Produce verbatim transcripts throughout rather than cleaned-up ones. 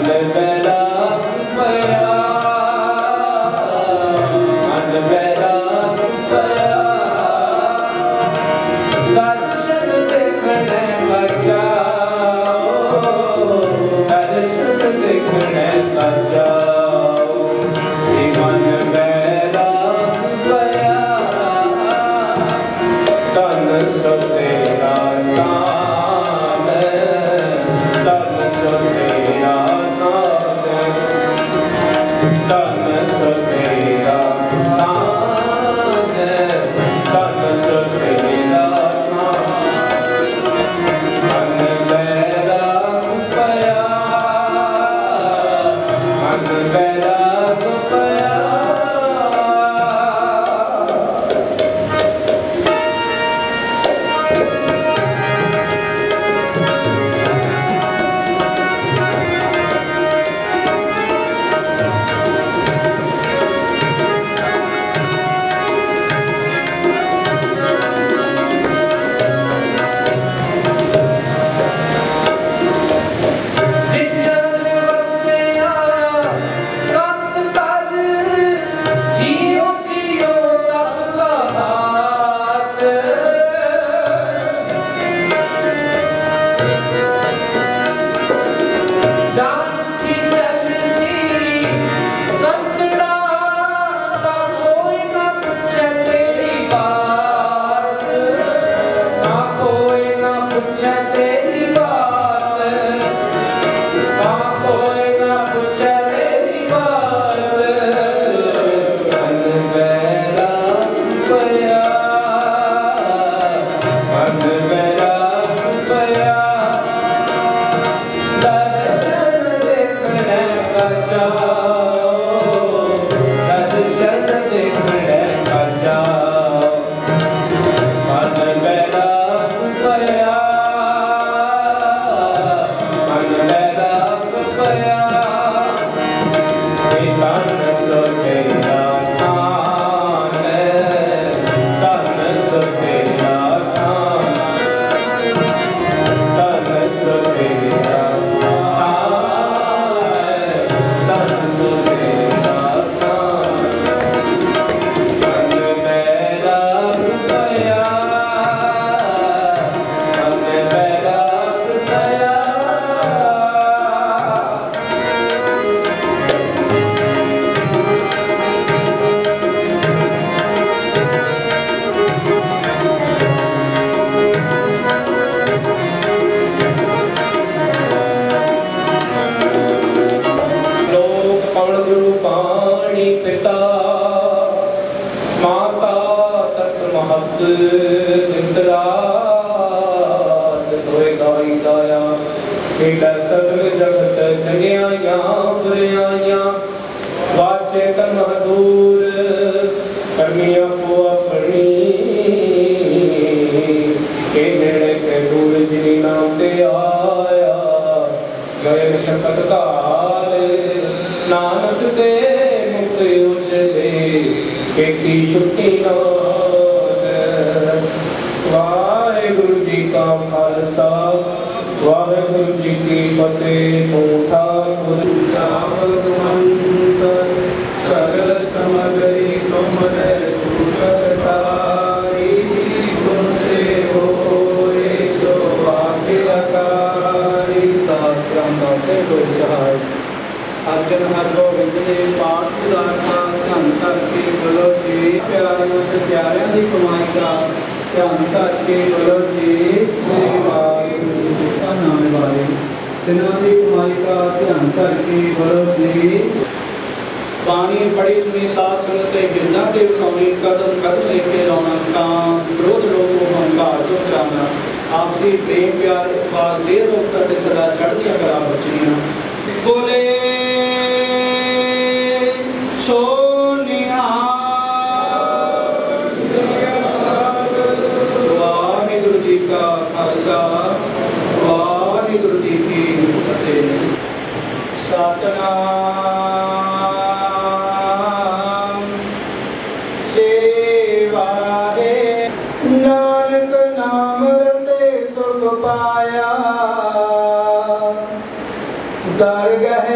दरगह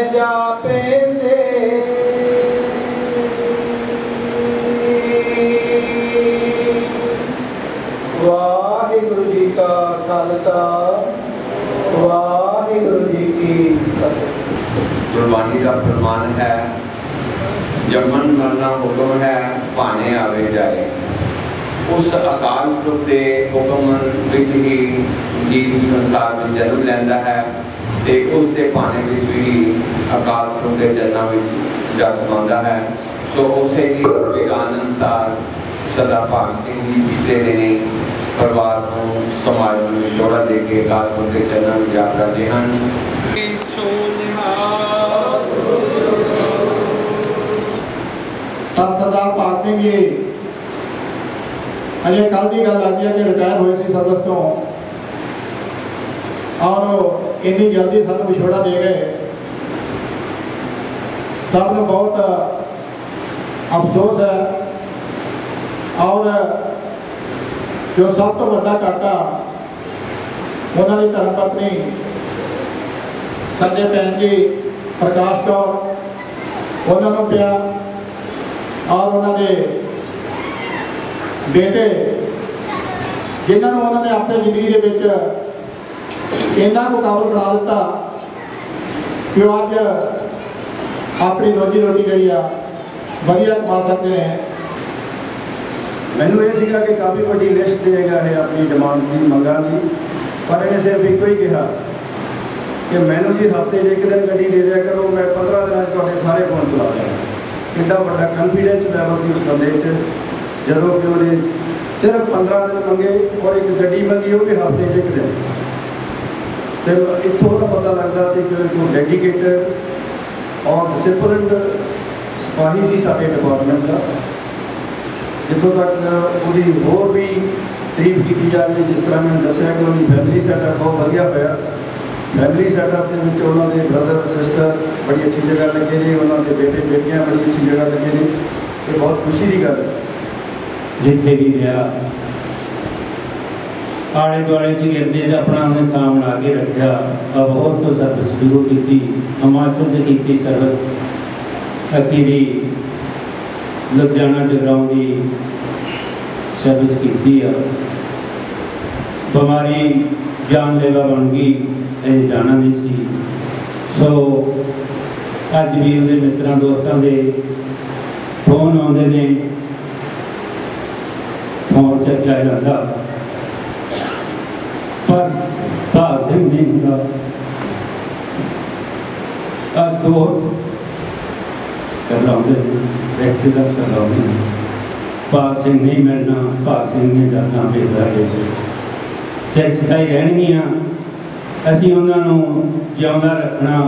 जापे से वाहिगुरु जी का खालसा वाहिगुरु जी की फतेह। गुरबाणी का फरमान है, जमन मरना हुक्म है भाने आवे जाए। उस अकाल पुरख के हुक्म विच ही जीव संसार में जन्म लैंदा है ते उसके भाने विच भी अकाल पुरख के चरणों में जा समांदा है। सो उसे ही विधान अनुसार सदा भाग सिंह जी पिछले दिने परिवार को समाज में विछोड़ा दे के अकाल पुरख के चरणों में जा रहे हैं। सरदार भाग सिंह जी अजे कल की गल आती है कि रिटायर हुए सी सर्विस तो और इन्नी जल्दी सानू विछोड़ा दे गए। सब को बहुत अफसोस है और जो सब तो बड़ा घाटा उन्होंने धर्मपत्नी संजय भैन जी प्रकाश कौर उन्होंने पिया और उन्होंने बेटे जिन्होंने उन्होंने अपने जिंदगी के इन्ना को काबल बना दिता कि वो अज अपनी रोजी रोटी जी वधिया कमा सकते हैं। मैनू ये कि काफ़ी बड़ी लिस्ट देगा है अपनी डिमांड की मंगा की, पर इन्हें सिर्फ एक ही कहा कि मैनू जी हफ्ते से एक दिन गड्डी दे दिया करो, मैं पंद्रह दिन से सारे फोन चला देंगे। कितना बड़ा कॉन्फिडेंस लैवल से उस बंदे जदों कि उन्हें सिर्फ पंद्रह दिन मंगे और एक गड्डी मंगी वो भी हफ्ते से एक दिन। तो इतों का पता लगता है कि डेडिकेटेड और डिसिप्लिनड सिपाही सी साडे डिपार्टमेंट का। जितों तक वो होर भी तारीफ की जाए, जिस तरह मैंने दसिया कि उनकी फैमिली सैटअप बहुत वधिया होया। फैमिली सैटअप के उन्होंने ब्रदर सिस्टर बड़ी अच्छी जगह लगे ने, उन्होंने बेटे बेटियां बड़ी अच्छी जगह लगे ने। ये बहुत खुशी की गल है। जिथे भी गया आले दुआले च गिरते से अपना उन्हें थां बना के रखा। अबोहर तो सर्विस शुरू की, हिमाचल से की सर्विस, अखीरी लुधियाना जगराओं की सर्विस की। बीमारी जानलेवा बन गई, ये जाना नहीं सी। सो अज भी उन्हें मित्रों दोस्तों के फोन आते हैं, फोन चर्चा जाता, पर भाग सिंह नहीं होता। अज दो करवाते व्यक्तिगत करवाते भाग सिंह नहीं मिलना, भाग सिंह ने जाना भेजा चैक्स ही रहनिया। असी उन्होंने जिंदा रखना।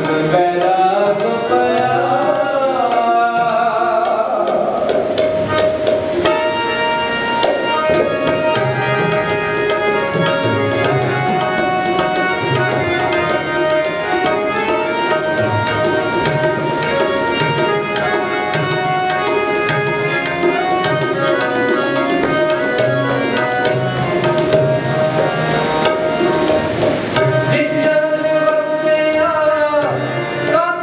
जिन जल वसे आया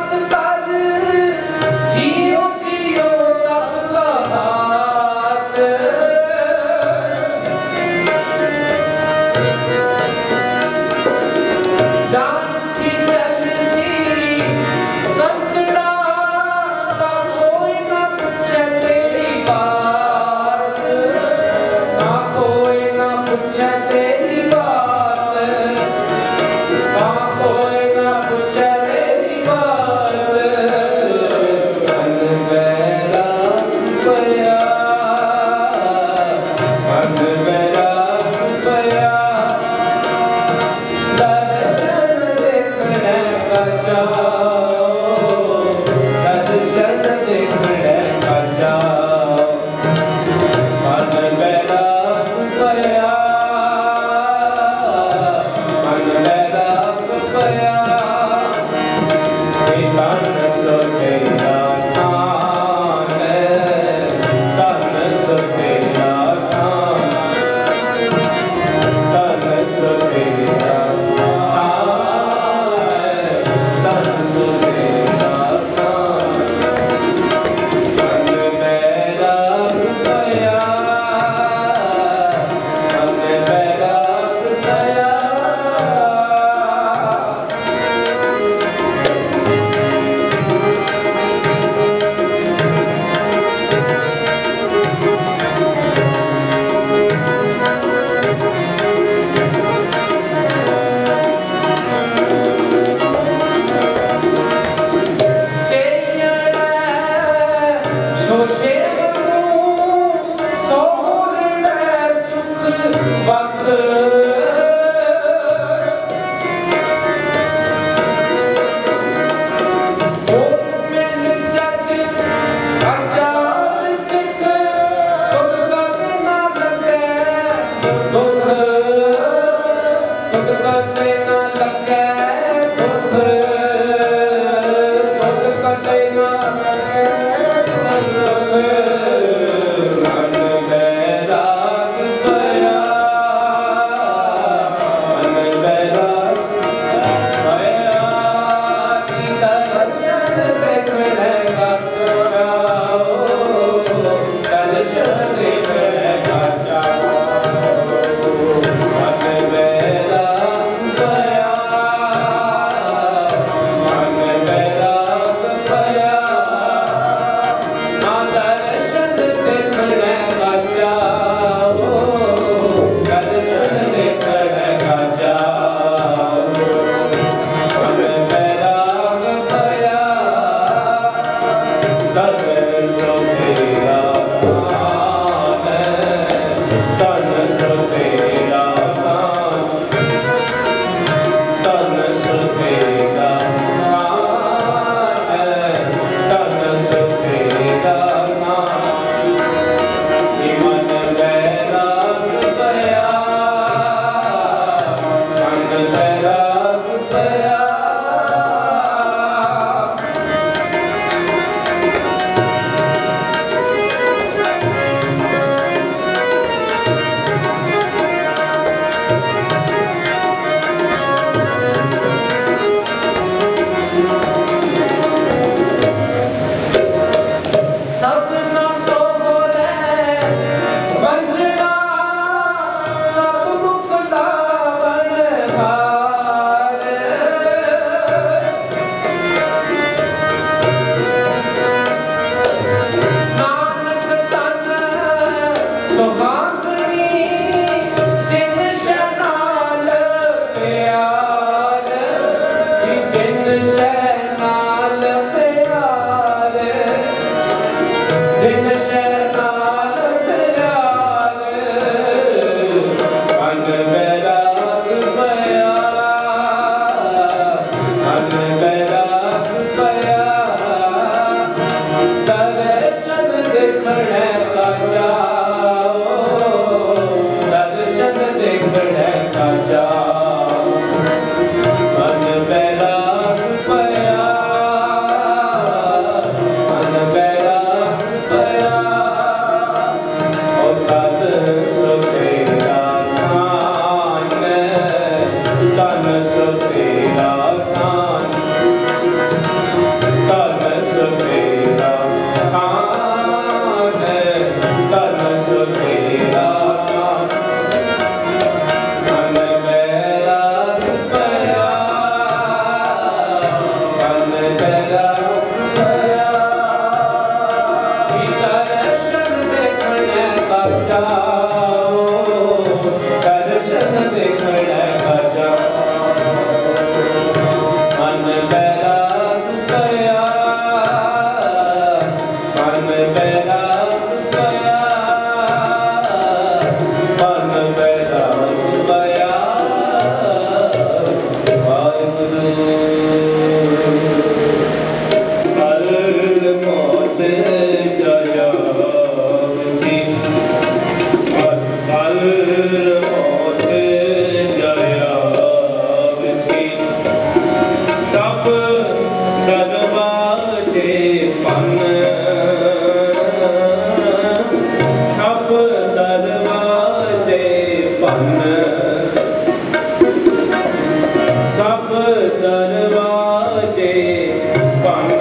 दरवाजे बन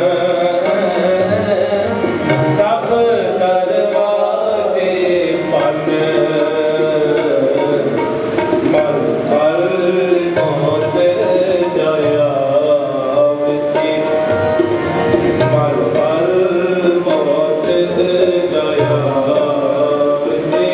सब दरवाजे बन मल मल मौत जाया विसी मल मल मौत जाया विसी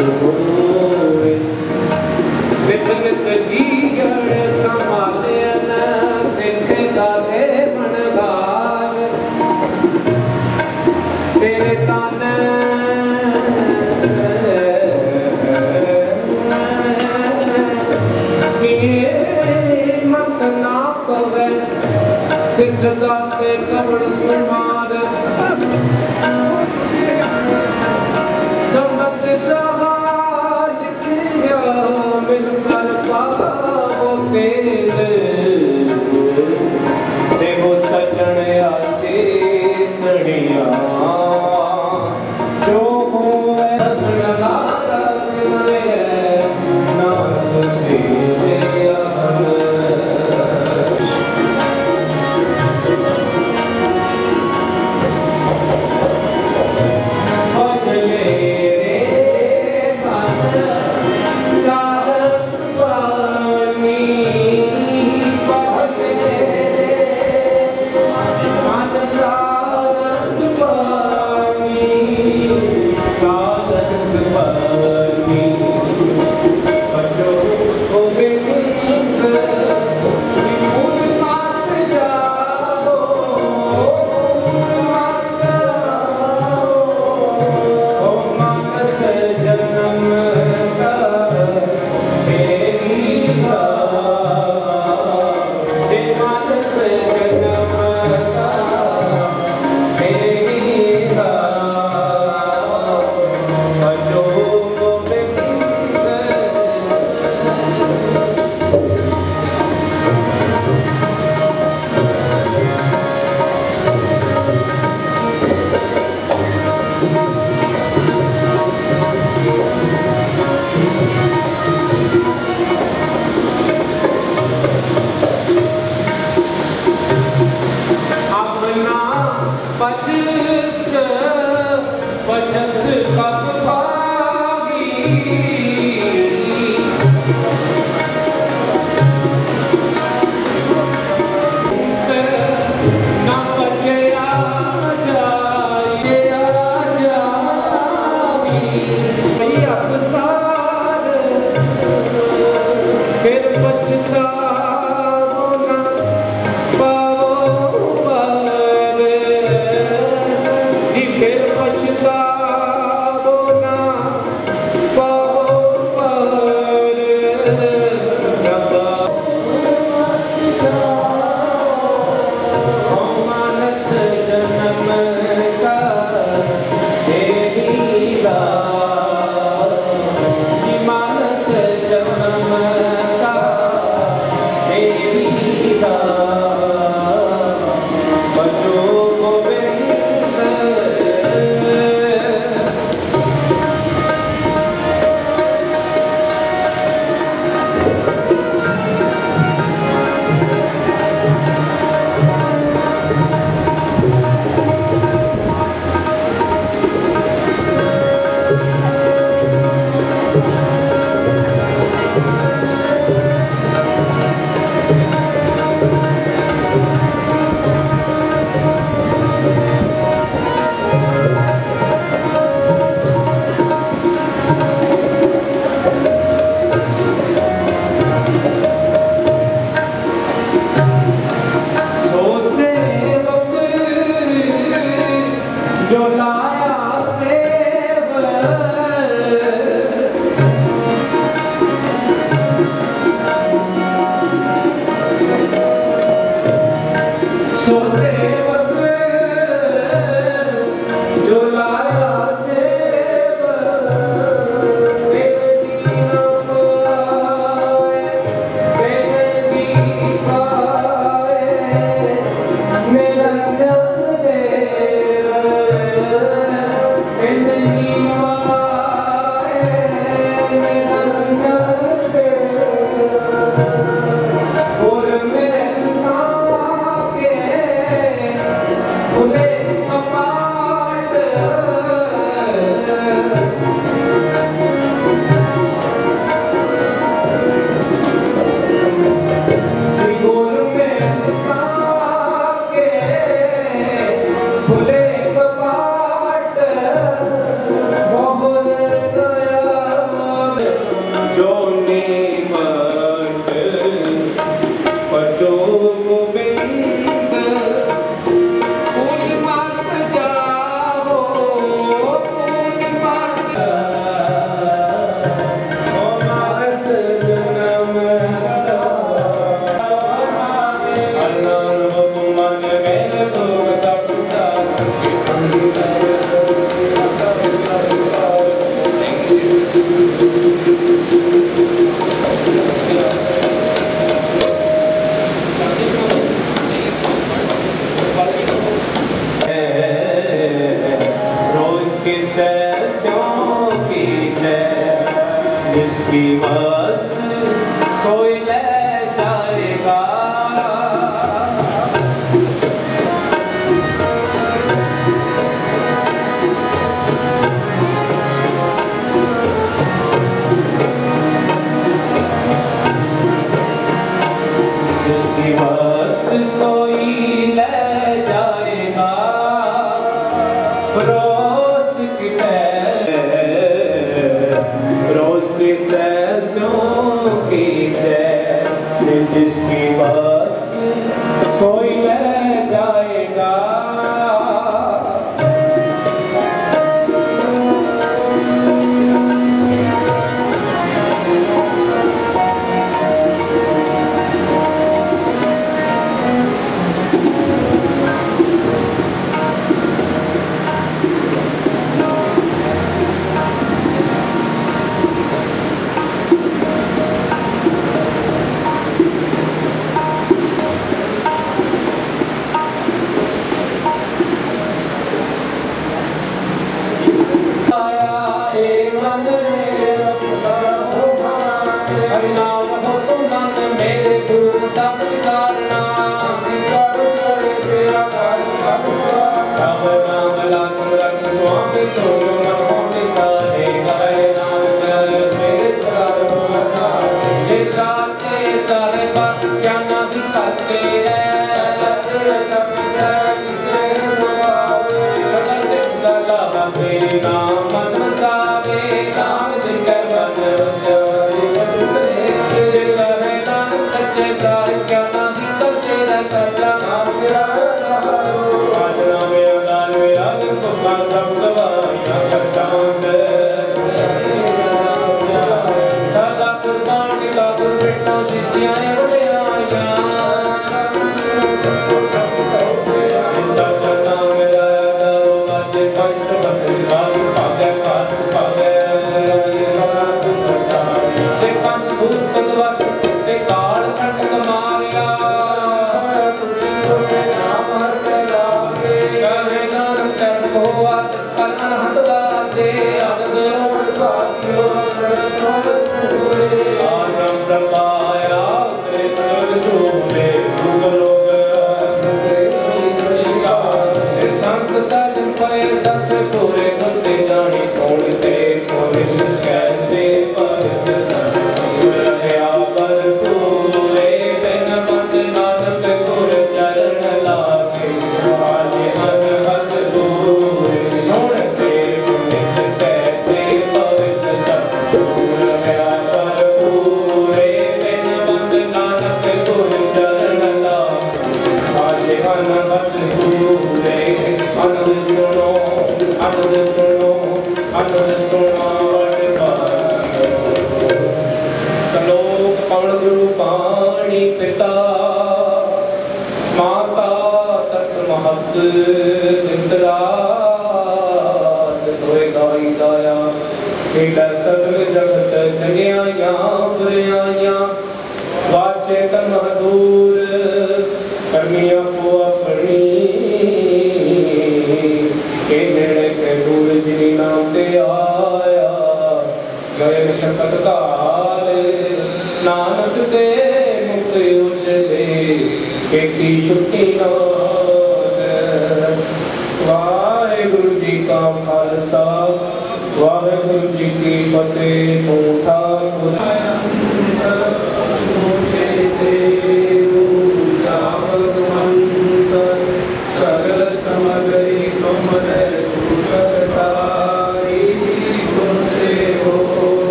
होवे नित नित जीवन संभाले न देखे दादे बनगार तेरे तन मत ना पवे किस दाते कबड़ सुमार संबत सहाय किया मिलकर पावो तेरे देवो सजन आसे सड़िया जो होवे लगारा सुने नाथ से जिसकी मस्त सोई ले जाएगा। जिसकी मस्त सोई ले जाएगा। रोज की रोज की सैसों की जय, जिसकी मस्त सोई ले जाएगा।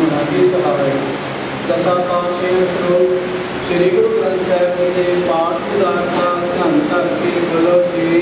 दसा पातशाह श्री गुरु ग्रंथ साहिब जी के पाठ उदार का ध्यान करके बोलो जी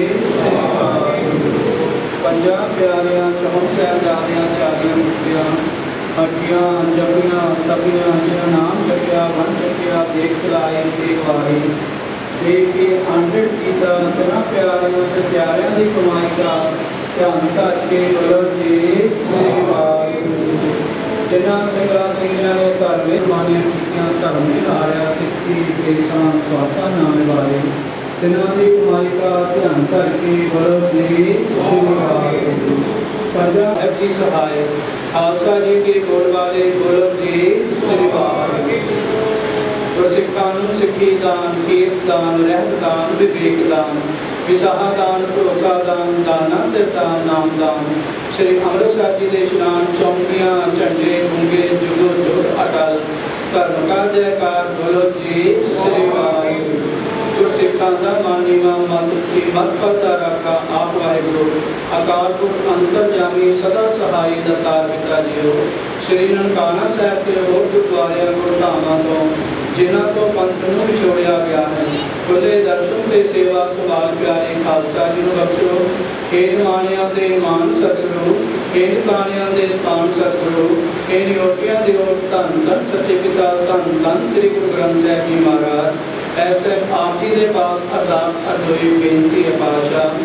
पंजा प्यारियां चौं साहिबजादियां चालियां मुक्तियां हटियां जपियां तपियां जिन्हां नाम जपिया वन जपिया देख लाई देख वाही देख के आंडर कीता तिन्हां प्यारियां सत्यारियां दी कमाई का ध्यान करके बोलो जी श्री वाहिगुरू जिन्हां सिंगां सिंगियां ने धार्मिक मानियां कीतियां धर्म निहारिया सिੱਖੀ देसां स्वासां नाम वाले तिन्हां दी कमाई का ध्यान करके बोलो जी श्री वाहिगुरू पंजा की सहाय खालसा जी के बोल वाले बोलो जी श्री वाहिगुरू गुरसिੱਖਾਂ ਨੂੰ सिक्खी दान कीर्त दान रहत दान विवेक दान विसाहा दान भरोसा दान दाना सिरदान नाम दान श्री अमृतसर जी के इशनान चौंकियां झंडे गुंगे जुगो जुग अटल धर्म का जयकार बोलो जी श्री वाहिगुरू गुरसिੱਖਾਂ ਦਾ मानीवा मत उच्ची मत पता रखा आप वाहिगुरू अकाल पुरख अंतरजामी सदा सहाय दातार पिता जीओ श्री ननकाना साहिब के होर गुरुद्वारियां गुरधामां तो जिन्हां तो पंथ नूं विछोड़िया गया है खुले दर्शन ते सेवा सुभाल प्यारे खालसा जी नूं बख्शो खेल माणियां दे मान सतगुरु खेल ताणियां दे तान सतगुरु खेल योटियां दे ओट धन धन सच्चे पिता धन धन श्री गुरु ग्रंथ साहिब जी महाराज इस टाइम आप जी के पास अरदास अरदोई बेनती है पातशाह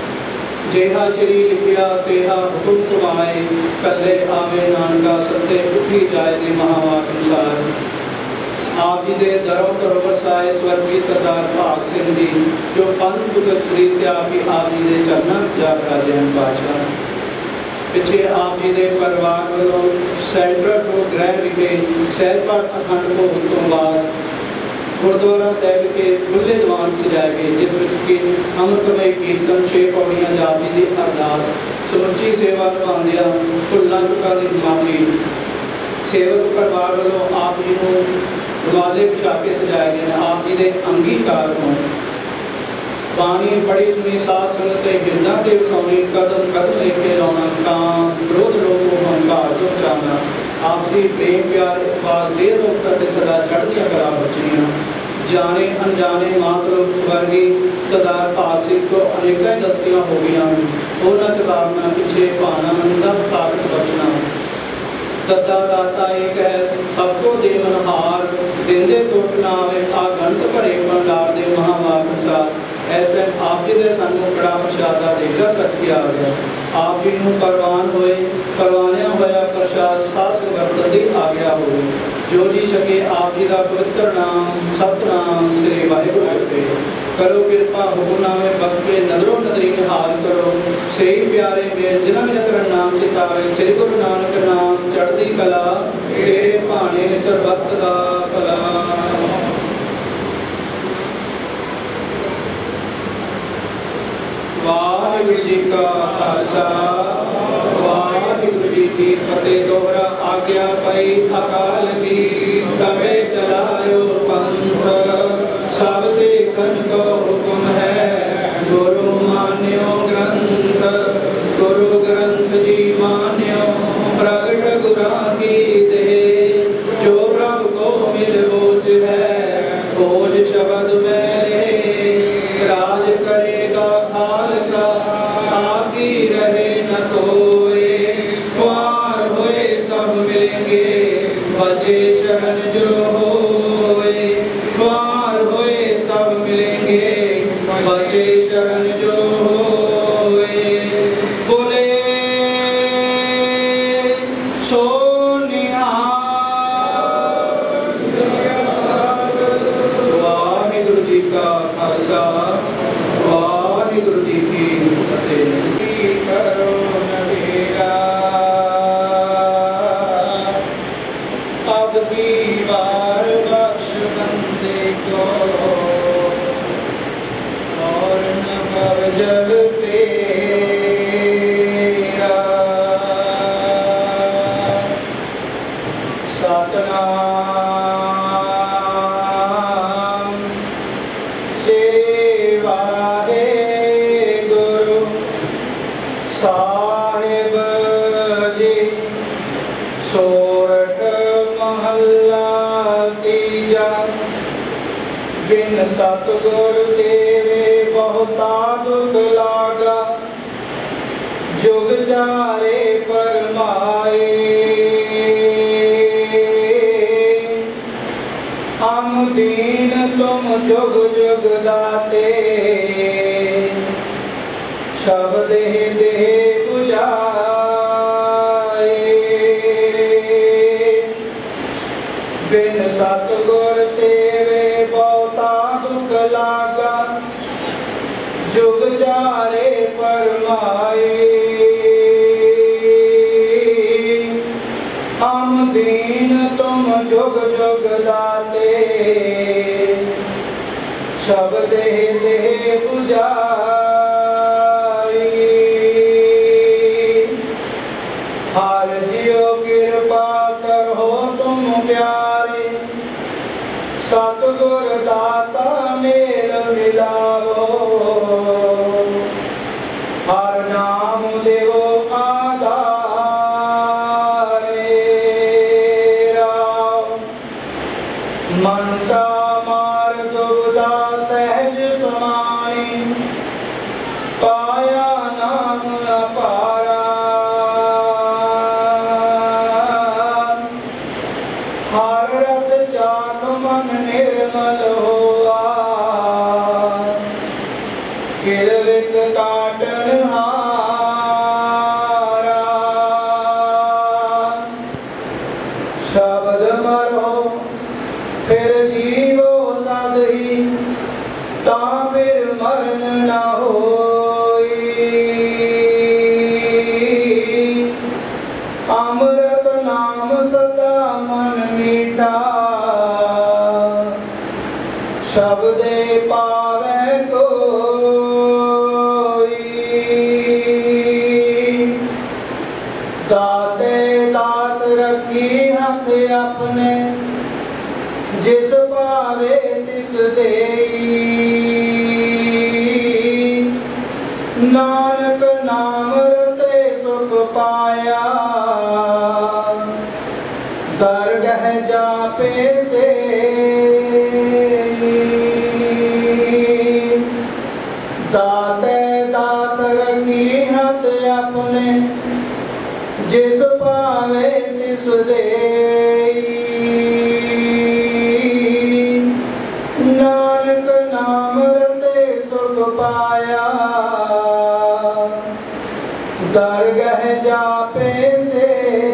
जेहा चरी लिखिया तेहा हुकुम कमाए कले आवे नानका सत्य उठी जाए दे महावाक अनुसार आप जी के दरों करो बरसाए स्वर्गीय सरदार भाग सिंह जी जो पंथ पुत्र श्री त्यागी आप जी के चरणों जा राजे हैं पातशाह पिछे आप जी के परिवार वालों सेंट्रल को गृह विखे सहजपाठ अखंड भोग तो बाद गुरुद्वारा साहिब के खुले दीवान सजाए गए जिस कि अमृतमय कीर्तन छे पौड़ियां जाप जी की अरदास समुची सेवा निभांदिया भुल्लां चुकां दी माफी सेवक परिवार वालों आप जी को रुमाले बिछा के सजाए गए हैं आप जी के अंगीकार हों बाणी पढ़ी सुनी साध संगत हिरदा के वसाउनी कदम कदम लेके लाना कान क्रोध लोभ अहंकार तो चाहना आपसी प्रेम प्यार इतफाक देर रोक करके सदा चढ़दियां करा बचनियां जाने अनजाने मातृ स्वर्गी सरदार भाग सिंह को अनेक गलतियां हो गई उन्होंने चेतावना पिछे पाना मंदा ताकत बचना दत्ता दाता एक है सबको देवन हार देंदे टुट ना आवे आगंत भरे भंडार दे महावाक अनुसार इस टाइम आप जी के सानू कड़ा प्रसाद का देगा सत्य आ गया आप जी नूं परवान होए परवानिया होया प्रसाद साध संगत दी आ गया हो जो जी सके आप जी का पवित्र नाम सतनाम श्री वाहिगुरू पे करो कृपा हुकुमनामे बख्श के नजरों नजरी निहाल करो सही प्यारे मेरे जिन्हां मेरा नाम चितारे श्री गुरु नानक नाम चढ़दी कला तेरे भाने सरबत दा भला वाहिगुरू जी का खालसा वाहिगुरू जी की फतेह दोहरा आज्ञा पाई अकाल की तबे चलायो पंथ सब से कन को हुक्म है गुरु मान्यो ग्रंथ गुरु ग्रंथ जी मान्यो प्रगट गुरा की दे जो प्रभु को मिल बोझ है बोझ शब्द में ले राज करेगा खालसा आकी रहे न कोई ख्वार होए सब मिलेंगे बचे शरण जो होए ख्वार होए सब मिलेंगे बचे शरण जो होए बोले सो वाहिगुरू जी का खालसा वाहिगुरू जी की फतेह। करो नबीरा अब की बार बख्श बंदे को और न जल तेरा सतनाम सेवा है गुरु सा सतगुर सेवे बहुता दुख लागा, जुग चारे परमाए। हम दीन तुम जुग जुग दाते, शब्द देह बुझाए। बिन सतगुर सेवे बहुता दुख लागा, जुग चारे परमाए। हम दीन तुम जुग जुग दाते, शब्द देह बुझाई। हर जियो कृपा करो तुम प्यारे, सतगुर दाता मेल मिलावो। हर नाम देवो आधारे, राम मनसा मार दुविधा सहज समाई। पाया नाम अपारा, हर रस चाख मन निर्मल होआ। किरविक काटन हारा, शब्द मरो फिर जीवो सद ही, ता फिर मरण न होई। अमृत नाम सदा मन मीठा, शब्दे पावे कोई। दाते दात रखी हाथ अपने, जिस पावे तिस देई। नानक नाम रते सुख पाया, दरगह जापे से। दाते दात रखी हाथ अपने, जिस पावे तिस देई। नानक नाम रते सुख पाया, दरगह जापे से।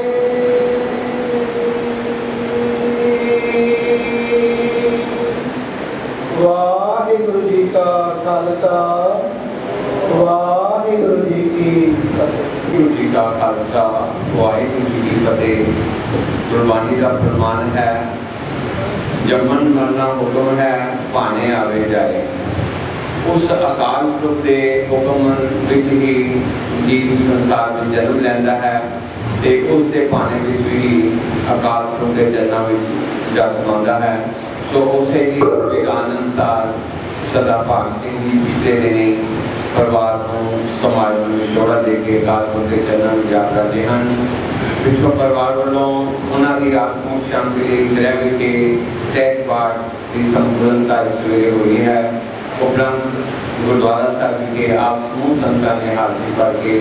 वाहिगुरु जी का खालसा, वाहिगुरु जी की फतेह। गुरु जी का खालसा, वाहिगुरु जी की फतेह। गुरबाणी का फरमान है, जमन मरना हुक्म है, भाने आवे जाए। उस अकाल पुरख के हुक्म विच ही जीव संसार में जन्म लैंदा है, ते उसके भाने विच ही अकाल पुरख के चरणों में जस पांदा है। सो उसे ही विधान अनुसार सदा भाग सिंह जी पिछले दिनी परिवार को समाज में विछोड़ा दे के अकाल पुरख के चरणों में जा रहे हैं। पिछों परिवार वालों उन्होंने आत्मिक शांति लिए गृह के सैट पाठ की संपूर्णता इस वेले हुई है। उपरांत गुरुद्वारा साहब के आप समूह संतान ने हासिल करके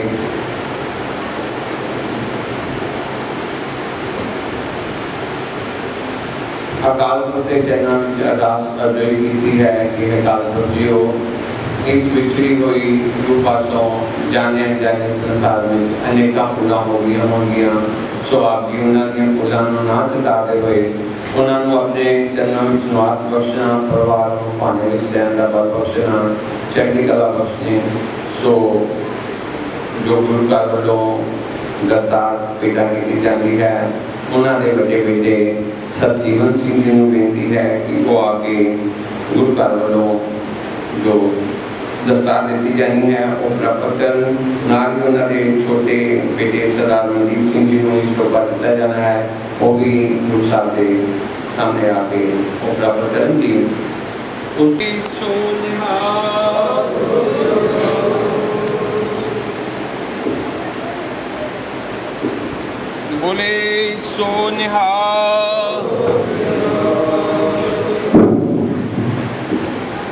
अकाल पुरख के चरणों में अरदास अर्जी की है कि अकाल पुरख जीओ इस बिछड़ी हुई रूह पासों जाने जाने संसार में अनेकों भुलां हो गई होंगियां। सो आप जी उन्होंने भुलां नूं ना चुकाते हुए उन्होंने अपने चरणों में निवास बख्शना, परिवार को भाने विच रहण दा बल बख्शना, चढ़दी कला बख्शने। सो जो गुरु घर वालों दसार भेटा की जाती है, उन्होंने बड़े बेटे सतजीवन सिंह जी को बेनती है कि वो आके गुरु घर वालों जो दस्तार दी जानी है वो प्राप्त कर। नाल ही उन्होंने छोटे बेटे सरदार मनदीप सिंह जी को इस शोभा दिता जाना है, वो भी गुरु साहब के सामने आके वो प्राप्त करेंगे। उसकी बोले सो निहाल।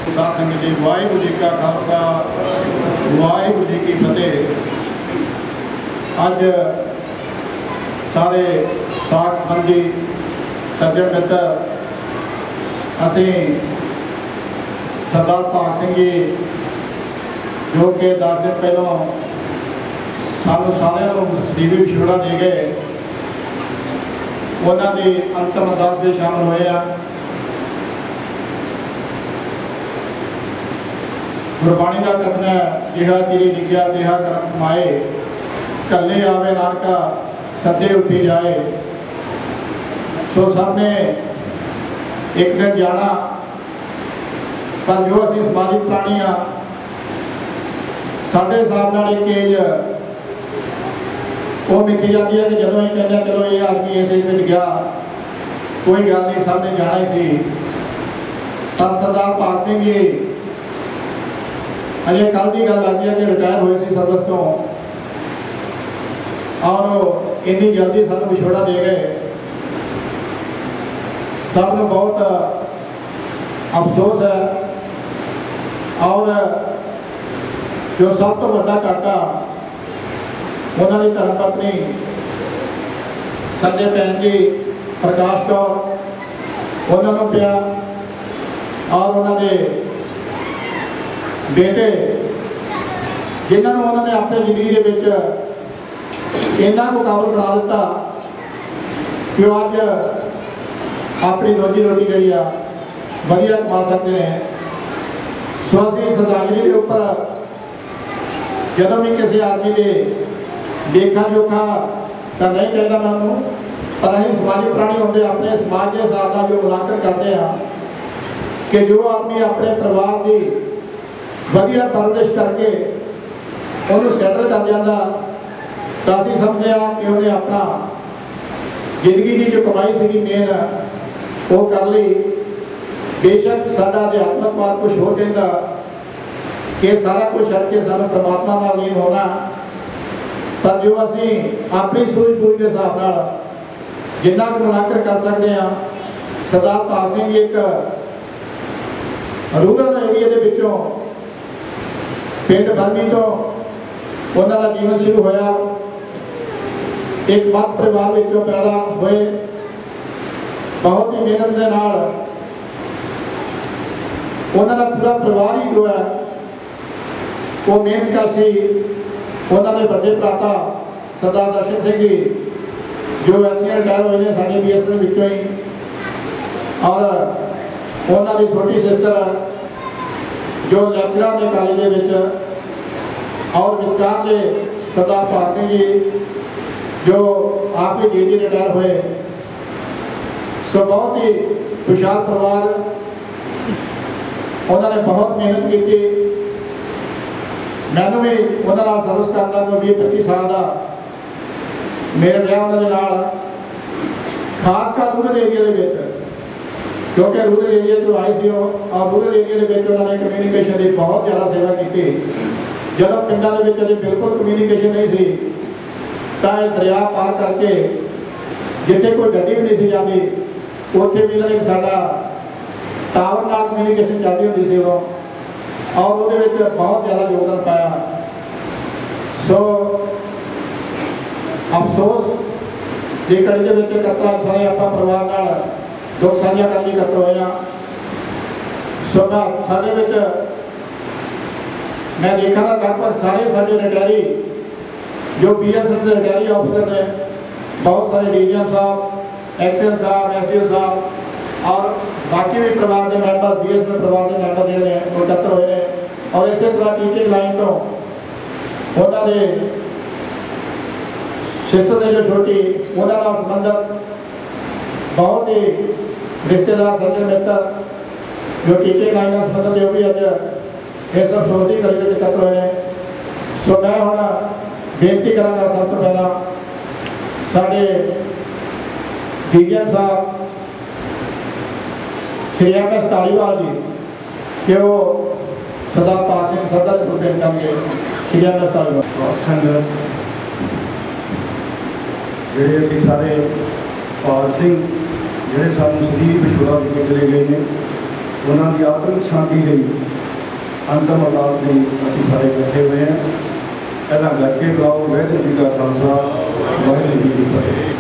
साथ संगत जी, वाहिगुरू जी का खालसा वाहिगुरू जी की फतेह। अज सारे साख संबंधी सज्जन मित्र असी सरदार भाग सिंह जी जो कि दस दिन पहलों सानू सारिਆਂ सदीवी विछोड़ा दे गए, उन्होंने अंतिम अरदास में शामिल होए आ। गुरबाणी का कथन है, जिहा तेरी लिखिया तिहा करम कमाए, कले आवे नानका सदे उठी जाए। सो सब ने एक दिन जाना, पर जो असी समाजिक प्राणी हाँ, साढ़े हिसाब नाल एक एज वो मिथी जाती है कि जदों ही कहते चलो ये आदमी इस एज में गया, कोई गल नहीं, सब ने जाना ही सी। पर सरदार भाग सिंह जी अजे कल की गल आती है कि रिटायर हुए सी सर्विस तो, और इन्नी जल्दी सानू विछोड़ा दे गए। सब नूं बहुत अफसोस है। और जो सब तो बड़ा घाटा उन्होंने धर्म पत्नी संजय भैन जी प्रकाश कौर उन्होंने पिया, और उन्होंने बेटे जिन्होंने उन्होंने अपनी जिंदगी के विच इन्ना को काबल बना दिता कि वो अज अपनी रोजी रोटी जी वधिया कमा सकते हैं। सो असीं श्रद्धांजलि के उपर जदों भी किसी आदमी के देखा जोखा तो नहीं कहता मैं उन्होंने, पर असीं समाजिक प्राणी होंगे अपने समाज के हिसाब से जो मुलांकन करते हैं कि जो आदमी अपने परिवार की वधिया परवरिश करके उन्होंने सैटल कर जाता, तो असीं समझे कि उन्हें अपना जिंदगी की जो कमाई सी मेन वो कर ली। बेशक साडा अध्यात्मकवाद कुछ हो कहता कि सारा कुछ छड़ के सानू परमात्मा नाल लीन होना, पर जो असी अपनी सूझबूझ के हिसाब नाल जिन्ना को मुलांकन कर सकते हैं। सरदार भाग सिंह एक रूरल एरिया के विचों पिंड बरमी तो उन्होंने जीवन शुरू होया। एक मत परिवार विचों पैदा हुए, बहुत ही मेहनत के नाल उन्होंने पूरा परिवार ही जो है वो मेहनत कर सी। उन्होंने बड़े भ्राता सरदार दर्शन सिंह जी जो एच सी रिटायर हुए हैं साढ़े बी एस एन विचों ही, और उन्होंने छोटी सिस्टर जो लैक्चरर ने कॉलेज के विच, और विचकार के सरदार भाग सिंह जी जो आप ही डी टी रिटायर हुए। सो बहुत ही खुशहाल परिवार, उन्होंने बहुत मेहनत की। मैनू भी उन्होंने सर्विस करता कोई भी पच्चीस साल का मेरे रहा उन्होंने, खासकर रूरल एरिया के विच, क्योंकि रूरल एरिया चो आई सी और रूरल एरिया के विच उन्होंने कम्यूनीकेशन की बहुत ज़्यादा सेवा की। जब पिंडों के विच अजे बिल्कुल कम्यूनीकेशन नहीं सी, तो दरिया पार करके जिथे कोई गड्डी भी नहीं सी जाती, उत्थे भी इन्होंने साडा टावर नाल कम्यूनीकेशन चलती होंदी सी उदों, और वो बहुत ज़्यादा योगदान पाया। सो अफसोस की कड़ी के विच कतरा सारे आप परिवार नाल दुख साझा करने एकत्र होए हैं। सो साडे विच मैं देखा ना लगभग सारे साडे रिटायरी जो बी एस एन के रिटायरी ऑफिसर ने, बहुत सारे डी जी एम साहब, एक्शन साहब, एस डी ओ साहब, और बाकी भी परिवार के मैंबर बी एस एन परिवार के मैंबर जोड़े एकत्र हुए हैं। और इस तरह टीचिंग लाइन तो उन्होंने सिस्टर ने जो छोटी उन्होंने संबंधित बहुत ही रिश्तेदार सज्जन मित्र जो टीचिंग लाइन का संबंधित जो भी अज इस अफसोस गली में एकत्र हुए हैं। सो मैं हम बेनती कराँगा सब तो पहला साढ़े डी जी एम साहब श्री एम एस धालीवाल जी कि वो सरदार भाग सिंह सदर प्रोटेन करेंगे। श्री एम एस धालीवाल संगत ਜਿਹੜੇ ਅਸੀਂ ਸਾਰੇ ਭਾਗ ਸਿੰਘ ਜਿਹੜੇ ਸਾਨੂੰ ਸਦੀਵੀ ਵਿਛੋੜਾ ਦੇ ਕੇ ਚਲੇ ਗਏ ਨੇ, ਉਹਨਾਂ ਦੀ ਆਤਮਿਕ ਸ਼ਾਂਤੀ ਲਈ ਅੰਤਮ ਅਰਦਾਸ ਲਈ ਅਸੀਂ ਸਾਰੇ ਇਕੱਠੇ ਹੋਏ ਹਾਂ। ਪਹਿਲਾਂ ਗੱਜ ਕੇ ਬੁਲਾਓ। ਵਾਹਿਗੁਰੂ ਜੀ ਕਾ ਖਾਲਸਾ, ਵਾਹਿਗੁਰੂ ਜੀ ਕੀ ਫਤਿਹ।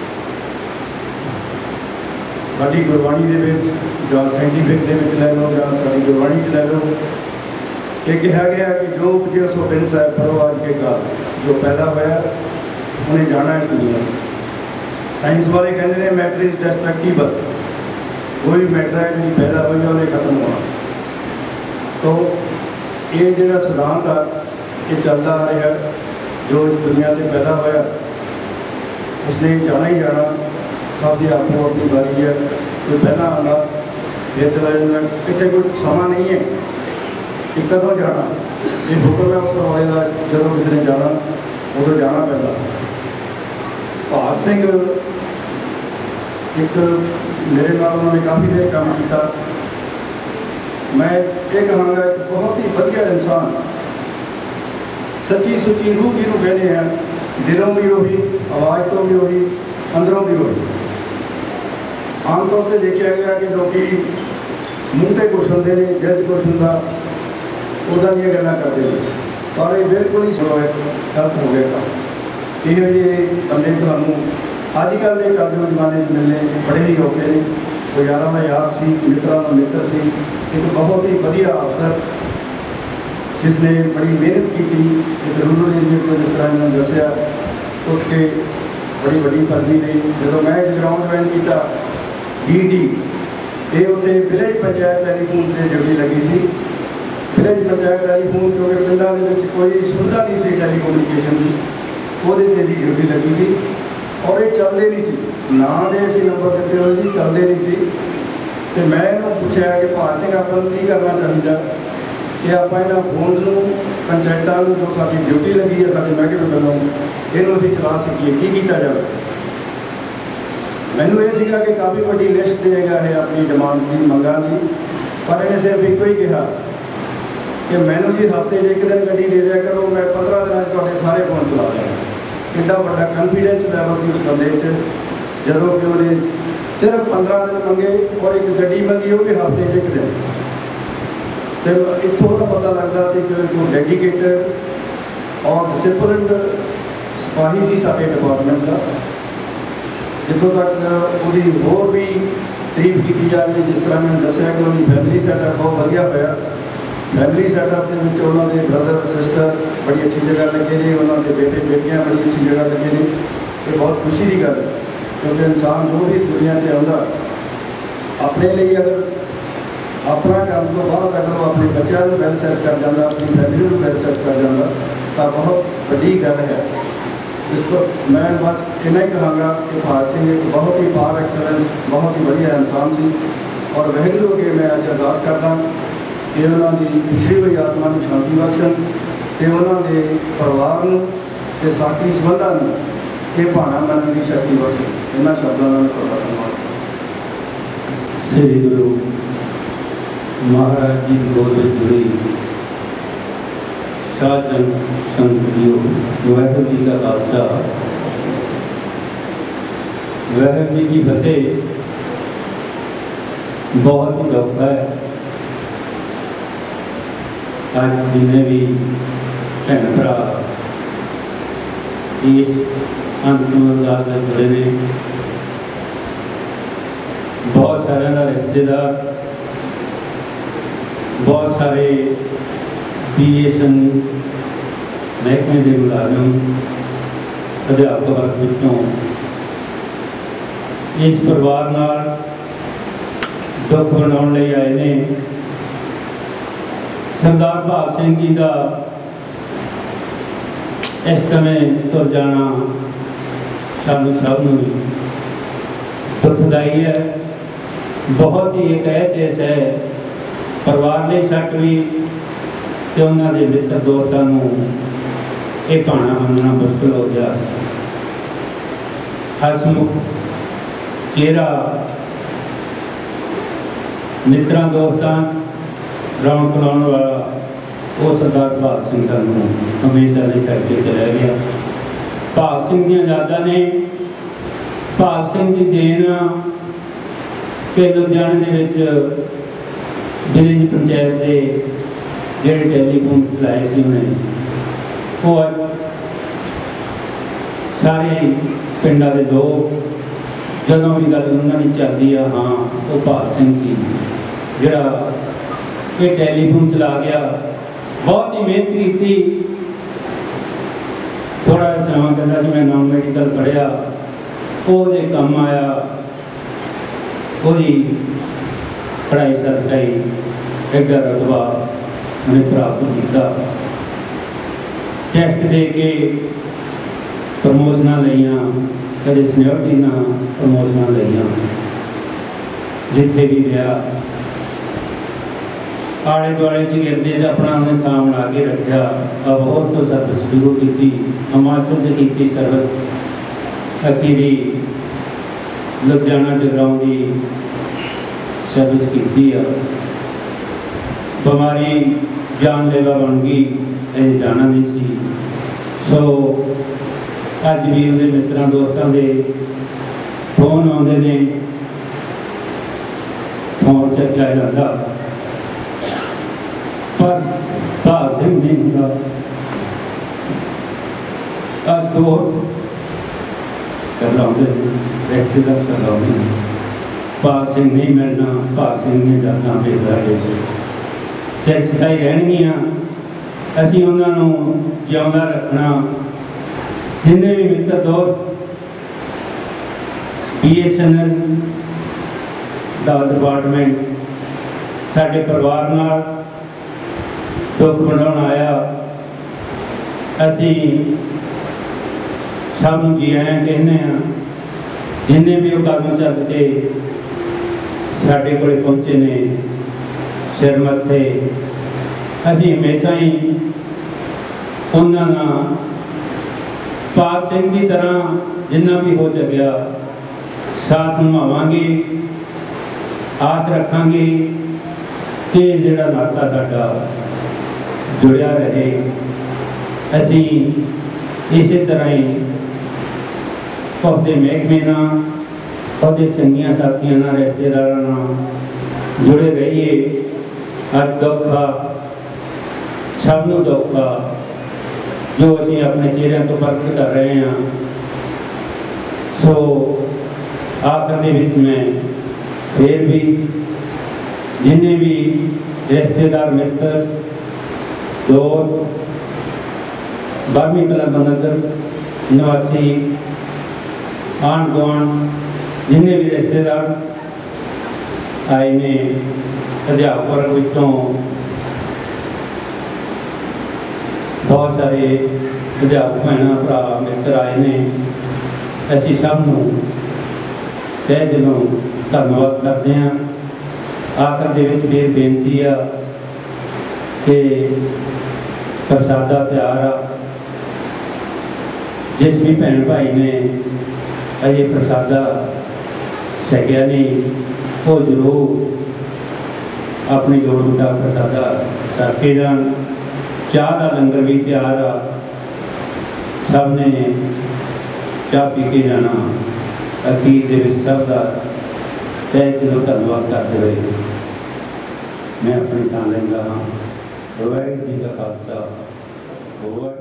ਸਾਡੀ ਗੁਰਬਾਣੀ ਦੇ ਵਿੱਚ ਜਾਂ ਸਾਇੰਟੀਫਿਕ ਦੇ ਵਿੱਚ ਲੈ ਲਓ ਜਾਂ ਸਾਡੀ ਗੁਰਬਾਣੀ 'ਚ ਲੈ ਲਓ, ਇਹ ਕਿਹਾ ਗਿਆ ਕਿ ਜੋ ਉਪਜਿਆ ਸੋ ਬਿਨ ਸਾਹਿਬ ਪਰਵਾਜ ਕੇ ਕਾਲ, ਜੋ ਪੈਦਾ ਹੋਇਆ ਉਹਨੇ ਜਾਣਾ ਇਸ ਦੁਨੀਆ। ਸਾਇੰਸ ਵਾਲੇ ਕਹਿੰਦੇ ਨੇ ਮੈਟਰ ਇਜ਼ ਡਿਸਟਰਕਟੀਬਲ, ਕੋਈ ਵੀ ਮੈਟਰ ਹੈ ਜਿਹੜੀ ਪੈਦਾ ਹੋਈ ਉਹਨੇ ਖਤਮ ਹੋਣਾ। ਤੋ ਇਹ ਜਿਹੜਾ ਸਿਧਾਂਤ ਆ ਇਹ ਚੱਲਦਾ ਆ ਰਿਹਾ, ਜੋ ਇਸ ਦੁਨੀਆ 'ਤੇ ਪੈਦਾ ਹੋਇਆ ਉਸਨੇ ਜਾਣਾ ਹੀ ਜਾਣਾ। ਸਭ ਦੀ ਆਪੋ ਆਪਣੀ ਵਾਰੀ ਹੈ, ਕੋਈ ਪਹਿਲਾਂ ਆਉਂਦਾ ਫਿਰ ਚਲਾ ਜਾਂਦਾ। ਇੱਥੇ ਕੋਈ ਸਮਾਂ ਨਹੀਂ ਹੈ ਕਿ ਕਦੋਂ ਜਾਣਾ, ਇਹ ਹੁਕਮ ਹੈ ਉੱਪਰ ਵਾਲੇ ਦਾ। ਜਦੋਂ ਕਿਸੇ ਨੇ ਜਾਣਾ ਉਦੋਂ ਜਾਣਾ ਪੈਂਦਾ। ਭਾਗ ਸਿੰਘ ਇੱਕ ਮੇਰੇ ਨਾਲ ਉਹਨਾਂ ਨੇ ਕਾਫੀ ਦੇਰ ਕੰਮ ਕੀਤਾ। ਮੈਂ ਇਹ ਕਹਾਂਗਾ ਇੱਕ ਬਹੁਤ ਹੀ ਵਧੀਆ ਇਨਸਾਨ, ਸੱਚੀ ਸੁੱਚੀ ਰੂਹ ਜਿਹਨੂੰ ਕਹਿੰਦੇ ਆ, ਦਿਲੋਂ ਵੀ ਉਹੀ, ਆਵਾਜ਼ ਤੋਂ ਵੀ ਉਹੀ, ਅੰਦਰੋਂ ਵੀ ਉਹੀ। ਆਮ ਤੌਰ 'ਤੇ ਦੇਖਿਆ ਗਿਆ ਕਿ ਲੋਕ ਮੂੰਹ 'ਤੇ ਕੁਛ ਹੁੰਦੇ ਨੇ, ਦਿਲ 'ਚ ਕੁਛ ਹੁੰਦਾ, ਉੱਦਾਂ ਦੀਆਂ ਗੱਲਾਂ ਕਰਦੇ ਨੇ, ਪਰ ਇਹ ਬਿਲਕੁਲ ਹੀ ਸਲੋ ਹੈ, ਗਲਤ ਹੋ ਗਿਆ ਕੰਮ। ਇਹੋ ਜਿਹੇ ਬੰਦੇ ਤੁਹਾਨੂੰ ਅੱਜ ਕੱਲ੍ਹ ਦੇ ਕਲਯੁਗ ਜ਼ਮਾਨੇ 'ਚ ਮਿਲਣੇ ਬੜੇ ਹੀ ਔਖੇ ਨੇ। ਕੋਈ ਯਾਰਾਂ ਦਾ ਯਾਰ ਸੀ, ਮਿੱਤਰਾਂ ਦਾ ਮਿੱਤਰ ਸੀ, ਇੱਕ ਬਹੁਤ ਹੀ ਵਧੀਆ ਅਫਸਰ ਜਿਸ ਨੇ ਬੜੀ ਮਿਹਨਤ ਕੀਤੀ। ਇੱਕ ਰੂਰਲ ਏਰੀਏ ਤੋਂ ਜਿਸ ਤਰ੍ਹਾਂ ਇਹਨਾਂ ਨੇ ਦੱਸਿਆ, ਉੱਠ ਕੇ ਬੜੀ ਵੱਡੀ ਪਦਵੀ ਲਈ। ਜਦੋਂ ਮੈਂ ਜਗਰਾਉਂ ਜੁਆਇਨ ਕੀਤਾ ਡੀ ਟੀ, ਇਹ ਉੱਥੇ ਵਿਲੇਜ ਪੰਚਾਇਤ ਟੈਲੀਫੋਨ 'ਤੇ ਡਿਊਟੀ ਲੱਗੀ ਸੀ। ਵਿਲੇਜ ਪੰਚਾਇਤ ਟੈਲੀਫੋਨ ਕਿਉਂਕਿ ਪਿੰਡਾਂ ਦੇ ਵਿੱਚ ਕੋਈ ਸੁਵਿਧਾ ਨਹੀਂ ਸੀ ਟੈਲੀਕਮਿਊਨੀਕੇਸ਼ਨ ਦੀ, ਉਹਦੇ 'ਤੇ ਦੀ ਡਿਊਟੀ ਲੱਗੀ ਸੀ। ਔਰ ਇਹ ਚੱਲਦੇ ਨਹੀਂ ਸੀ, ਨਾਂ ਦੇ ਅਸੀਂ ਨੰਬਰ ਦਿੱਤੇ ਹੋਏ ਸੀ, ਚੱਲਦੇ ਨਹੀਂ ਸੀ। ਅਤੇ ਮੈਂ ਇਹਨੂੰ ਪੁੱਛਿਆ ਕਿ ਭਾਗ ਸਿੰਘ ਆਪਾਂ ਨੂੰ ਕੀ ਕਰਨਾ ਚਾਹੀਦਾ ਕਿ ਆਪਾਂ ਇਹਨਾਂ ਫੋਨ ਨੂੰ, ਪੰਚਾਇਤਾਂ ਨੂੰ, ਜੋ ਸਾਡੀ ਡਿਊਟੀ ਲੱਗੀ ਹੈ ਸਾਡੇ ਮਹਿਕਮੇ ਵੱਲੋਂ, ਇਹਨੂੰ ਅਸੀਂ ਚਲਾ ਸਕੀਏ, ਕੀ ਕੀਤਾ ਜਾਵੇ। ਮੈਨੂੰ ਇਹ ਸੀਗਾ ਕਿ ਕਾਫੀ ਵੱਡੀ ਲਿਸਟ ਦੇਗਾ ਇਹ ਆਪਣੀ ਡਿਮਾਂਡ ਦੀ, ਮੰਗਾਂ ਦੀ, ਪਰ ਇਹਨੇ ਸਿਰਫ ਇੱਕੋ ਹੀ ਕਿਹਾ ਕਿ ਮੈਨੂੰ ਜੀ ਹਫ਼ਤੇ 'ਚ ਇੱਕ ਦਿਨ ਗੱਡੀ ਦੇ ਦਿਆ ਕਰੋ, ਮੈਂ ਪੰਦਰਾਂ ਦਿਨਾਂ 'ਚ ਤੁਹਾਡੇ ਸਾਰੇ ਫੋਨ ਚਲਾ ਦਿਆਂਗਾ। ਕਿੰਨਾ ਵੱਡਾ ਕੌਨਫੀਡੈਂਸ ਲੈਵਲ ਸੀ ਉਸ ਬੰਦੇ 'ਚ, ਜਦੋਂ ਕਿ ਉਹਨੇ ਸਿਰਫ ਪੰਦਰਾਂ ਦਿਨ ਮੰਗੇ ਔਰ ਇੱਕ ਗੱਡੀ ਮੰਗੀ, ਉਹ ਵੀ ਹਫ਼ਤੇ 'ਚ ਇੱਕ ਦਿਨ। ਅਤੇ ਇੱਥੋਂ ਦਾ ਪਤਾ ਲੱਗਦਾ ਸੀ ਕਿ ਕੋਈ ਡੈਡੀਕੇਟਡ ਔਰ ਡਿਸਿਪਲਿਨਡ ਸਿਪਾਹੀ ਸੀ ਸਾਡੇ ਡਿਪਾਰਟਮੈਂਟ ਦਾ। ਜਿੱਥੋਂ ਤੱਕ ਉਹਦੀ ਹੋਰ ਵੀ ਤਾਰੀਫ ਕੀਤੀ ਜਾਵੇ, ਜਿਸ ਤਰ੍ਹਾਂ ਮੈਨੂੰ ਦੱਸਿਆ ਕਿ ਉਹਦੀ ਫੈਮਿਲੀ ਸੈਟਅਪ ਬਹੁਤ ਵਧੀਆ ਹੋਇਆ। ਫੈਮਿਲੀ ਸੈਟਅਪ ਦੇ ਵਿੱਚ ਉਹਨਾਂ ਦੇ ਬ੍ਰਦਰ ਸਿਸਟਰ ਬੜੀ ਅੱਛੀ ਜਗ੍ਹਾ ਲੱਗੇ ਨੇ, ਉਹਨਾਂ ਦੇ ਬੇਟੇ ਬੇਟੀਆਂ ਬੜੀ ਅੱਛੀ ਜਗ੍ਹਾ ਲੱਗੇ ਨੇ। ਇਹ ਬਹੁਤ ਖੁਸ਼ੀ ਦੀ ਗੱਲ ਹੈ, ਕਿਉਂਕਿ ਇਨਸਾਨ ਜੋ ਵੀ ਇਸ ਦੁਨੀਆ 'ਤੇ ਆਉਂਦਾ ਆਪਣੇ ਲਈ, ਅਗਰ ਆਪਣਾ ਕੰਮ ਤੋਂ ਬਾਅਦ ਅਗਰ ਉਹ ਆਪਣੇ ਬੱਚਿਆਂ ਨੂੰ ਵੈਲ ਸੈੱਟ ਕਰ ਜਾਂਦਾ, ਆਪਣੀ ਫੈਮਿਲੀ ਨੂੰ ਵੈਲ ਸੈੱਟ ਕਰ ਜਾਂਦਾ, ਤਾਂ ਬਹੁਤ ਵੱਡੀ ਗੱਲ ਹੈ। ਇਸ ਤੋਂ ਮੈਂ ਬਸ ਇੰਨਾ ਹੀ ਕਹਾਂਗਾ ਕਿ ਭਾਗ ਸਿੰਘ ਇੱਕ ਬਹੁਤ ਹੀ ਪਾਰ ਐਕਸਲੈਂਸ, ਬਹੁਤ ਹੀ ਵਧੀਆ ਇਨਸਾਨ ਸੀ। ਔਰ ਵਾਹਿਗੁਰੂ ਅੱਗੇ ਮੈਂ ਅੱਜ ਅਰਦਾਸ ਕਰਦਾ ਕਿ ਉਹਨਾਂ ਦੀ ਪਿਛੜੀ ਹੋਈ ਆਤਮਾ ਨੂੰ ਸ਼ਾਂਤੀ ਬਖਸ਼ਣ ਅਤੇ ਉਹਨਾਂ ਦੇ ਪਰਿਵਾਰ ਨੂੰ ਅਤੇ ਸਾਥੀ ਸੰਬੰਧਾਂ ਨੂੰ ਇਹ ਭਾਣਾ ਮੰਨਣ ਦੀ ਸ਼ਕਤੀ ਬਖਸ਼ਣ। ਇਹਨਾਂ ਸ਼ਬਦਾਂ ਨਾਲ ਤੁਹਾਡਾ ਧੰਨਵਾਦ। ਸ੍ਰੀ ਗੁਰੂ ਮਹਾਰਾਜ ਜੀ ਦੀ ਗੋਦ ਵਿੱਚ ਜੁੜੀ ਸਾਜਨ ਸੰਗਤਿਓ, ਵਾਹਿਗੁਰੂ ਜੀ ਦਾ ਖਾਲਸਾ, ਵਾਹਿਗੁਰੂ ਜੀ ਕੀ ਫਤਿਹ। ਬਹੁਤ ਹੀ ਦੁੱਖ ਹੈ ਅੱਜ ਜਿੰਨੇ ਵੀ ਭੈਣ ਭਰਾ ਇਸ ਅੰਤਿਮ ਅਰਦਾਸ ਨਾਲ ਜੁੜੇ ਨੇ, ਬਹੁਤ ਸਾਰਿਆਂ ਦਾ ਰਿਸ਼ਤੇਦਾਰ, ਬਹੁਤ ਸਾਰੇ ਬੀ ਐਸ ਐਨ ਮਹਿਕਮੇ ਦੇ ਮੁਲਾਜ਼ਮ, ਅਧਿਆਪਕ ਵਰਗ ਵਿੱਚੋਂ ਇਸ ਪਰਿਵਾਰ ਨਾਲ ਦੁੱਖ ਮਨਾਉਣ ਲਈ ਆਏ ਨੇ। ਸਰਦਾਰ ਭਾਗ ਸਿੰਘ ਜੀ ਦਾ ਇਸ ਸਮੇਂ ਤੁਰ ਜਾਣਾ ਸਾਨੂੰ ਸਭ ਨੂੰ ਦੁਖਦਾਈ ਹੈ। ਬਹੁਤ ਹੀ ਇੱਕ ਐਤਿਹਾਸ ਹੈ ਪਰਿਵਾਰ ਲਈ ਸੱਟ ਵੀ, ਅਤੇ ਉਹਨਾਂ ਦੇ ਮਿੱਤਰ ਦੋਸਤਾਂ ਨੂੰ ਇਹ ਭਾਣਾ ਮੰਨਣਾ ਮੁਸ਼ਕਿਲ ਹੋ ਗਿਆ। ਹਸਮੁਖ ਚਿਹਰਾ, ਮਿੱਤਰਾਂ ਦੋਸਤਾਂ ਰੌਣਕ ਲਾਉਣ ਵਾਲਾ ਉਹ ਸਰਦਾਰ ਭਾਗ ਸਿੰਘ ਸਾਨੂੰ ਹਮੇਸ਼ਾ ਲਈ ਛੱਡ ਕੇ ਚਲਾ ਗਿਆ। ਭਾਗ ਸਿੰਘ ਦੀਆਂ ਯਾਦਾਂ ਨੇ, ਭਾਗ ਸਿੰਘ ਦੀ ਦੇਣ ਕਿ ਲੁਧਿਆਣੇ ਦੇ ਵਿੱਚ विलेज पंचायत के ਜਿਹੜੇ ਟੈਲੀਫੋਨ ਚਲਾਏ ਸੀ ਉਹਨੇ ਉਹ ਅੱਜ ਸਾਰੇ ਪਿੰਡਾਂ ਦੇ ਲੋਕ ਜਦੋਂ ਵੀ ਗੱਲ ਉਹਨਾਂ ਦੀ ਚੱਲਦੀ ਆ ਹਾਂ ਉਹ ਭਾਗ ਸਿੰਘ ਸੀ ਜਿਹੜਾ ਇਹ ਟੈਲੀਫੋਨ ਚਲਾ ਗਿਆ। ਬਹੁਤ ਹੀ ਮਿਹਨਤ ਕੀਤੀ। ਥੋੜਾ ਜਿਹਾ ਕਹਿੰਦਾ ਕਿ ਮੈਂ ਨਾਨ ਮੈਡੀਕਲ ਪੜ੍ਹਿਆ, ਉਹਦੇ ਕੰਮ ਆਇਆ। ਉਹਦੀ ਪੜ੍ਹਾਈ ਸਰਕਾਈ ਐਡਾ ਰਤਬਾ ਉਹਨੇ ਪ੍ਰਾਪਤ ਕੀਤਾ। ਟੈਸਟ ਦੇ ਕੇ ਪ੍ਰਮੋਸ਼ਨਾਂ ਲਈਆਂ, ਕਦੇ ਸੀਨੀਅਰਟੀ ਨਾਲ ਪ੍ਰਮੋਸ਼ਨਾਂ ਲਈਆਂ। ਜਿੱਥੇ ਵੀ ਰਿਹਾ ਆਲੇ ਦੁਆਲੇ 'ਚ ਗਿਰਦੇ 'ਚ ਆਪਣਾ ਉਹਨੇ ਥਾਂ ਬਣਾ ਕੇ ਰੱਖਿਆ। ਅਬੋਹਰ ਤੋਂ ਸਰਵਿਸ ਸ਼ੁਰੂ ਕੀਤੀ, ਹਿਮਾਚਲ 'ਚ ਕੀਤੀ ਸਰਵਿਸ, ਅਖੀਰੀ ਲੁਧਿਆਣਾ ਜਗਰਾਉਂ ਦੀ ਸਰਵਿਸ ਕੀਤੀ ਆ। ਬਿਮਾਰੀ ਜਾਨਲੇਵਾ ਬਣ ਗਈ, ਇਹ ਜਾਣਾ ਨਹੀਂ ਸੀ। ਸੋ ਅੱਜ ਵੀ ਉਹਦੇ ਮਿੱਤਰਾਂ ਦੋਸਤਾਂ ਦੇ ਫੋਨ ਆਉਂਦੇ ਨੇ, ਫੋਨ ਚੱਕਿਆ ਜਾਂਦਾ, ਪਰ ਭਾਗ ਸਿੰਘ ਨਹੀਂ ਹੁੰਦਾ। ਅੱਜ ਦੋ ਕਰਲਾਉਂਦੇ ਰਿਸ਼ਤੇਦਾਰ ਸਰਲਾਉਂਦੇ ਭਾਗ ਸਿੰਘ ਨਹੀਂ ਮਿਲਣਾ, ਭਾਗ ਸਿੰਘ ਦੀਆਂ ਜਾਤਾਂ ਬੇਦਾਰੇ ਸਿਖਾਈ ਰਹਿਣਗੀਆਂ। ਅਸੀਂ ਉਹਨਾਂ ਨੂੰ ਜਿਉਂਦਾ ਰੱਖਣਾ। ਜਿੰਨੇ ਵੀ ਮਿੱਤਰ ਦੋਸਤ ਬੀ ਐਸ ਐਨ ਐਲ ਦਾ ਡਿਪਾਰਟਮੈਂਟ ਸਾਡੇ ਪਰਿਵਾਰ ਨਾਲ ਦੁੱਖ ਵੰਡਾਉਣ ਆਇਆ, ਅਸੀਂ ਸਭ ਨੂੰ ਜੀ ਆਇਆਂ ਕਹਿੰਦੇ ਹਾਂ। ਜਿੰਨੇ ਵੀ ਉਹ ਕਦਮ ਚੱਲ ਕੇ ਸਾਡੇ ਕੋਲ ਪਹੁੰਚੇ ਨੇ ਸਿਰ ਮੱਥੇ, ਅਸੀਂ ਹਮੇਸ਼ਾ ਹੀ ਉਹਨਾਂ ਨਾਲ ਭਾਗ ਸਿੰਘ ਦੀ ਤਰ੍ਹਾਂ ਜਿੰਨਾ ਵੀ ਹੋ ਸਕਿਆ ਸਾਥ ਨਿਭਾਵਾਂਗੇ। ਆਸ ਰੱਖਾਂਗੇ ਕਿ ਜਿਹੜਾ ਨਾਤਾ ਸਾਡਾ ਜੁੜਿਆ ਰਹੇ। ਅਸੀਂ ਇਸੇ ਤਰ੍ਹਾਂ ਹੀ ਉਹਦੇ ਮਹਿਕਮੇ ਨਾਲ, ਉਹਦੇ ਸੰਗੀਆਂ ਸਾਥੀਆਂ ਨਾਲ, ਰਿਸ਼ਤੇਦਾਰਾਂ ਨਾਲ ਜੁੜੇ ਰਹੀਏ। ਅੱਜ ਦੁੱਖ ਆ, ਸਭ ਨੂੰ ਦੁੱਖ ਆ ਜੋ ਅਸੀਂ ਆਪਣੇ ਚਿਹਰਿਆਂ ਤੋਂ ਪ੍ਰਗਟ ਕਰ ਰਹੇ ਹਾਂ। ਸੋ ਆਖਰ ਦੇ ਵਿੱਚ ਮੈਂ ਫਿਰ ਵੀ ਜਿੰਨੇ ਵੀ ਰਿਸ਼ਤੇਦਾਰ ਮਿੱਤਰ ਦੋਸਤ ਬਾਰਵੀਂ ਕਲਾ ਨਗਰ ਨਿਵਾਸੀ ਆਂਢ ਗੁਆਂਢ ਜਿੰਨੇ ਵੀ ਰਿਸ਼ਤੇਦਾਰ ਆਏ ਨੇ, ਅਧਿਆਪਕ ਵਿੱਚੋਂ ਬਹੁਤ ਸਾਰੇ ਅਧਿਆਪਕ ਭੈਣਾਂ ਭਰਾ ਮਿੱਤਰ ਆਏ ਨੇ, ਅਸੀਂ ਸਭ ਨੂੰ ਤਹਿ ਦਿਲੋਂ ਧੰਨਵਾਦ ਕਰਦੇ ਹਾਂ। ਆਖਰ ਦੇ ਵਿੱਚ ਇਹ ਬੇਨਤੀ ਆ ਕਿ ਪ੍ਰਸਾਦਾ ਤਿਆਰ ਆ। ਜਿਸ ਵੀ ਭੈਣ ਭਾਈ ਨੇ ਅਜੇ ਪ੍ਰਸਾਦਾ ਛਕਿਆ ਨਹੀਂ, ਉਹ ਜ਼ਰੂਰ ਆਪਣੀ ਲੋੜ ਦਾ ਪ੍ਰਸਾਦਾ ਛਕ ਕੇ ਜਾਣ। ਚਾਹ ਦਾ ਲੰਗਰ ਵੀ ਤਿਆਰ ਆ, ਸਭ ਨੇ ਚਾਹ ਪੀ ਕੇ ਜਾਣਾ। ਅਖੀਰ ਦੇ ਵਿੱਚ ਸਭ ਦਾ ਤਹਿ ਦਿਲੋਂ ਧੰਨਵਾਦ ਕਰਦੇ ਹੋਏ ਮੈਂ ਆਪਣੀ ਥਾਂ ਲੈਂਦਾ ਹਾਂ। ਵਾਹਿਗੁਰੂ ਜੀ ਦਾ ਖਾਲਸਾ, ਵਾਹਿਗੁਰੂ